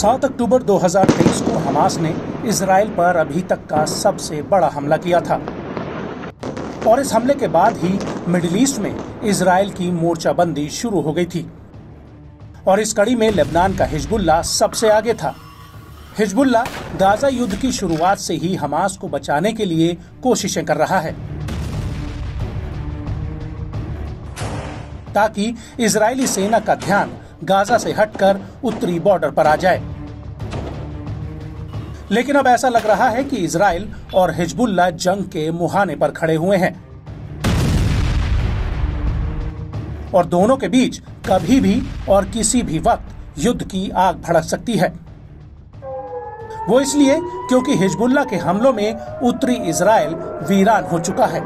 7 अक्टूबर 2023 को हमास ने इजराइल पर अभी तक का सबसे बड़ा हमला किया था और इस हमले के बाद ही मिडिल ईस्ट में इजराइल की मोर्चाबंदी शुरू हो गई थी। और इस कड़ी में लेबनान का हिजबुल्लाह सबसे आगे था। हिजबुल्लाह गाजा युद्ध की शुरुआत से ही हमास को बचाने के लिए कोशिशें कर रहा है ताकि इजरायली सेना का ध्यान गाजा से हटकर उत्तरी बॉर्डर पर आ जाए। लेकिन अब ऐसा लग रहा है कि इजराइल और हिजबुल्लाह जंग के मुहाने पर खड़े हुए हैं और दोनों के बीच कभी भी और किसी भी वक्त युद्ध की आग भड़क सकती है। वो इसलिए क्योंकि हिजबुल्लाह के हमलों में उत्तरी इजराइल वीरान हो चुका है।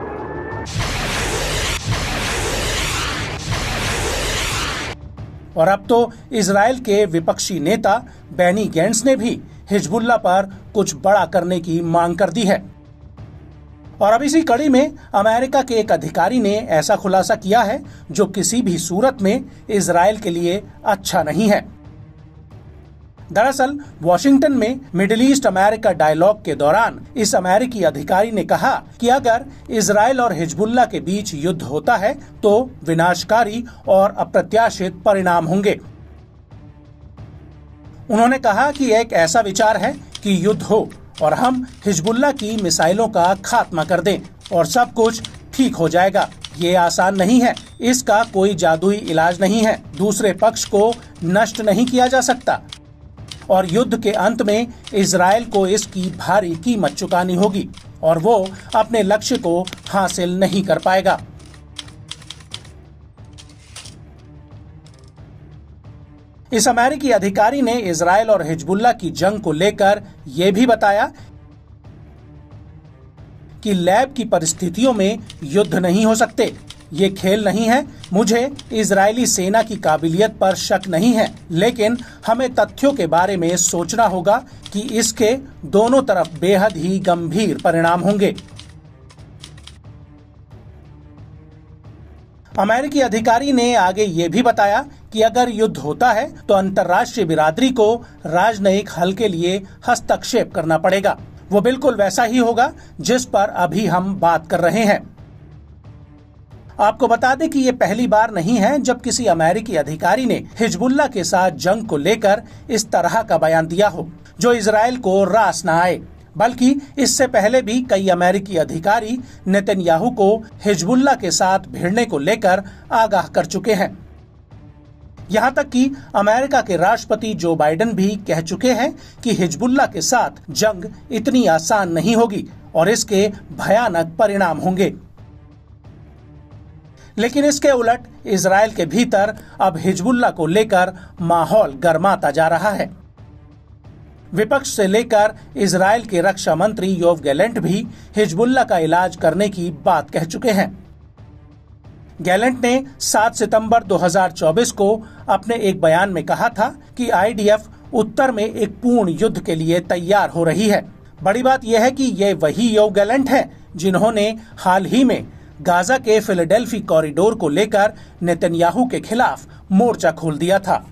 और अब तो इजराइल के विपक्षी नेता बेनी गैंट्स ने भी हिजबुल्लाह पर कुछ बड़ा करने की मांग कर दी है। और अब इसी कड़ी में अमेरिका के एक अधिकारी ने ऐसा खुलासा किया है जो किसी भी सूरत में इजराइल के लिए अच्छा नहीं है। दरअसल वॉशिंगटन में मिडिल ईस्ट अमेरिका डायलॉग के दौरान इस अमेरिकी अधिकारी ने कहा कि अगर इजराइल और हिजबुल्लाह के बीच युद्ध होता है तो विनाशकारी और अप्रत्याशित परिणाम होंगे। उन्होंने कहा कि एक ऐसा विचार है कि युद्ध हो और हम हिजबुल्लाह की मिसाइलों का खात्मा कर दें और सब कुछ ठीक हो जाएगा। ये आसान नहीं है, इसका कोई जादुई इलाज नहीं है, दूसरे पक्ष को नष्ट नहीं किया जा सकता और युद्ध के अंत में इजराइल को इसकी भारी कीमत चुकानी होगी और वो अपने लक्ष्य को हासिल नहीं कर पाएगा। इस अमेरिकी अधिकारी ने इजराइल और हिजबुल्लाह की जंग को लेकर यह भी बताया कि लैब की परिस्थितियों में युद्ध नहीं हो सकते, ये खेल नहीं है। मुझे इजरायली सेना की काबिलियत पर शक नहीं है, लेकिन हमें तथ्यों के बारे में सोचना होगा कि इसके दोनों तरफ बेहद ही गंभीर परिणाम होंगे। अमेरिकी अधिकारी ने आगे ये भी बताया कि अगर युद्ध होता है तो अंतर्राष्ट्रीय बिरादरी को राजनयिक हल के लिए हस्तक्षेप करना पड़ेगा। वो बिल्कुल वैसा ही होगा जिस पर अभी हम बात कर रहे हैं। आपको बता दें कि ये पहली बार नहीं है जब किसी अमेरिकी अधिकारी ने हिजबुल्लाह के साथ जंग को लेकर इस तरह का बयान दिया हो जो इजराइल को रास न आए, बल्कि इससे पहले भी कई अमेरिकी अधिकारी नेतन्याहू को हिजबुल्लाह के साथ भिड़ने को लेकर आगाह कर चुके हैं। यहाँ तक कि अमेरिका के राष्ट्रपति जो बाइडेन भी कह चुके हैं कि हिजबुल्लाह के साथ जंग इतनी आसान नहीं होगी और इसके भयानक परिणाम होंगे। लेकिन इसके उलट इजराइल के भीतर अब हिजबुल्लाह को लेकर माहौल गर्माता जा रहा है। विपक्ष से लेकर इजराइल के रक्षा मंत्री योव गैलेंट भी हिजबुल्लाह का इलाज करने की बात कह चुके हैं। गैलेंट ने 7 सितंबर 2024 को अपने एक बयान में कहा था कि आईडीएफ उत्तर में एक पूर्ण युद्ध के लिए तैयार हो रही है। बड़ी बात यह है कि ये वही योव गैलेंट हैं जिन्होंने हाल ही में गाजा के फिलाडेल्फी कॉरिडोर को लेकर नेतन्याहू के खिलाफ मोर्चा खोल दिया था।